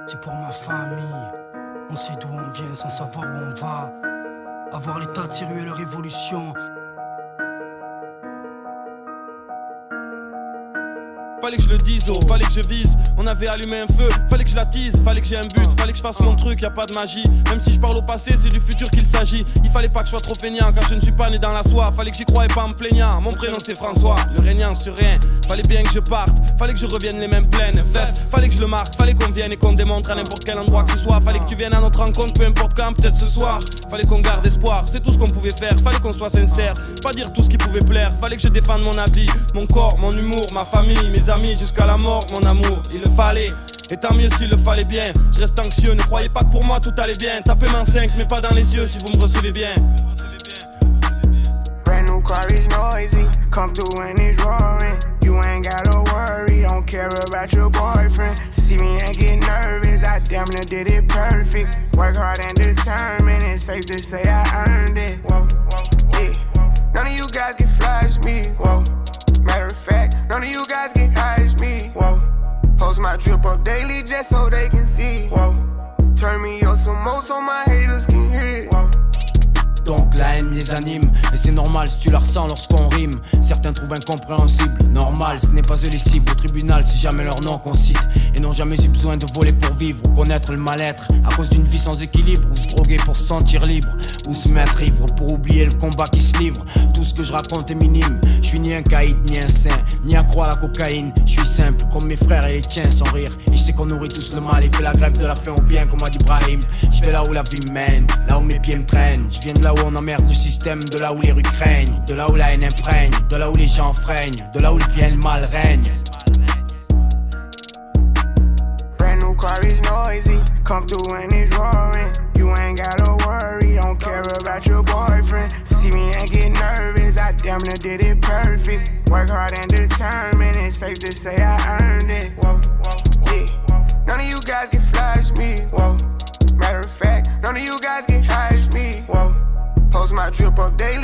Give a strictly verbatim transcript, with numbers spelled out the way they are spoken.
C'est pour ma famille. On sait d'où on vient sans savoir où on va. Avoir l'état de sérieux et leur évolution. Fallait que je le dise, oh, fallait que je vise. On avait allumé un feu, fallait que je l'attise. Fallait que j'ai un but, fallait que je fasse mon truc, y a pas de magie. Même si je parle au passé, c'est du futur qu'il s'agit. Il fallait pas que je sois trop feignant, car je ne suis pas né dans la soie. Fallait que j'y croyais pas en me plaignant. Mon prénom c'est François, le régnant sur rien. Fallait bien que je parte, fallait que je revienne les mêmes pleines. F, fallait que je le marque, fallait qu'on vienne et qu'on démontre à n'importe quel endroit que ce soit. Fallait que tu viennes à notre rencontre, peu importe quand, peut-être ce soir. Fallait qu'on garde espoir, c'est tout ce qu'on pouvait faire. Fallait qu'on soit sincère, pas dire tout ce qui pouvait plaire. Fallait que je défende mon avis, mon corps, mon humour, ma famille, mes amis, jusqu'à la mort. Mon amour, il le fallait, et tant mieux s'il le fallait bien. Je reste anxieux, ne croyez pas que pour moi tout allait bien. Tapez main cinq, mais pas dans les yeux si vous me recevez bien. Brand new car is noisy, come through and it's roaring. You ain't gotta worry, don't care about your boyfriend. See me and get nervous, I damn near did it perfect. Work hard and determined, it's safe to say I earned it. Whoa, yeah. None of you guys can flash me, whoa. Matter of fact, none of you guys get high as me. Whoa. Post my drip up daily just so they can see. Whoa. Turn me up some more so my haters can hear. Whoa. Donc la haine les anime, et c'est normal si tu la ressens lorsqu'on rime. Certains trouvent incompréhensible, normal, ce n'est pas eux les cibles. Au tribunal, c'est jamais leur nom qu'on cite. Et n'ont jamais eu besoin de voler pour vivre, ou connaître le mal-être à cause d'une vie sans équilibre, ou se droguer pour se sentir libre, ou se mettre ivre pour oublier le combat qui se livre. Tout ce que je raconte est minime, je suis ni un caïd, ni un saint, ni accro à la cocaïne. Je suis simple, comme mes frères et les tiens, sans rire. Et je sais qu'on nourrit tous le mal et fait la grève de la faim au bien, comme a dit Brahim. Je vais là où la vie me mène, là où mes pieds me traînent. Je viens de là où on emmerde le système, de là où les rues craignent, de là où la haine imprègne, de là où les gens freinent, de là où le bien et le mal règnent. Brand new car is noisy, come through and it's roaring. You ain't gotta worry, don't care about your boyfriend. See me and get nervous, I damn near did it perfect. Work hard and determined, it's safe to say I earned it. Whoa, yeah. None of you guys can flash me, whoa. Matter of fact, none of you guys get high as me, whoa. Post my drip up daily